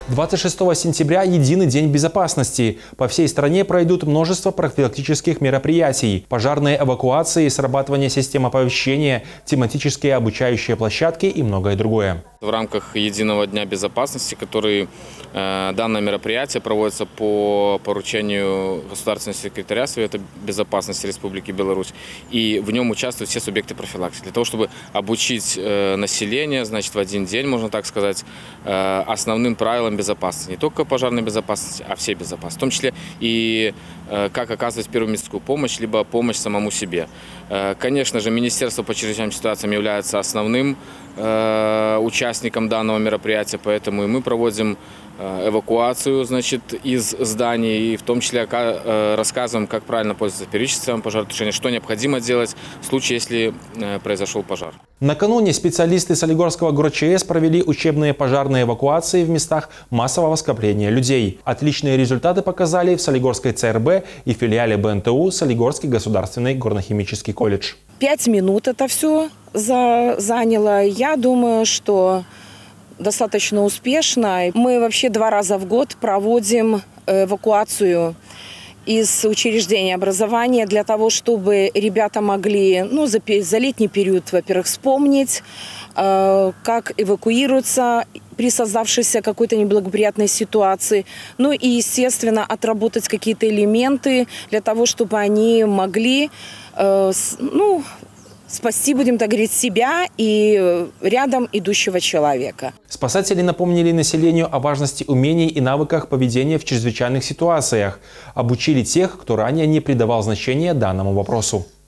26 сентября – единый день безопасности. По всей стране пройдут множество профилактических мероприятий. Пожарные эвакуации, срабатывание систем оповещения, тематические обучающие площадки и многое другое. В рамках единого дня безопасности, данное мероприятие проводится по поручению государственного секретаря Совета безопасности Республики Беларусь. И в нем участвуют все субъекты профилактики. Для того, чтобы обучить население, значит, в один день, можно так сказать, основным правилам безопасности. Не только пожарной безопасности, а всей безопасности. В том числе и как оказывать первую медицинскую помощь, либо помощь самому себе. Конечно же, Министерство по чрезвычайным ситуациям является основным участником данного мероприятия, поэтому и мы проводим эвакуацию, значит, из зданий, и в том числе рассказываем, как правильно пользоваться первичным средством пожаротушения, что необходимо делать в случае, если произошел пожар. Накануне специалисты Солигорского ГРОЧС провели учебные пожарные эвакуации в местах массового скопления людей. Отличные результаты показали в Солигорской ЦРБ и филиале БНТУ Солигорский государственный горно-химический колледж. 5 минут это все заняло. Я думаю, что достаточно успешно. Мы вообще 2 раза в год проводим эвакуацию из учреждения образования для того, чтобы ребята могли за летний период, во-первых, вспомнить, как эвакуируются при создавшейся какой-то неблагоприятной ситуации. Ну и, естественно, отработать какие-то элементы для того, чтобы они могли спасти, будем так говорить, себя и рядом идущего человека. Спасатели напомнили населению о важности умений и навыках поведения в чрезвычайных ситуациях. Обучили тех, кто ранее не придавал значения данному вопросу.